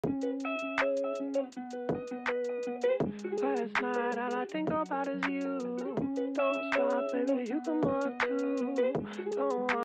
Last night, all I think about is you. Don't stop, baby, you come up too. Don't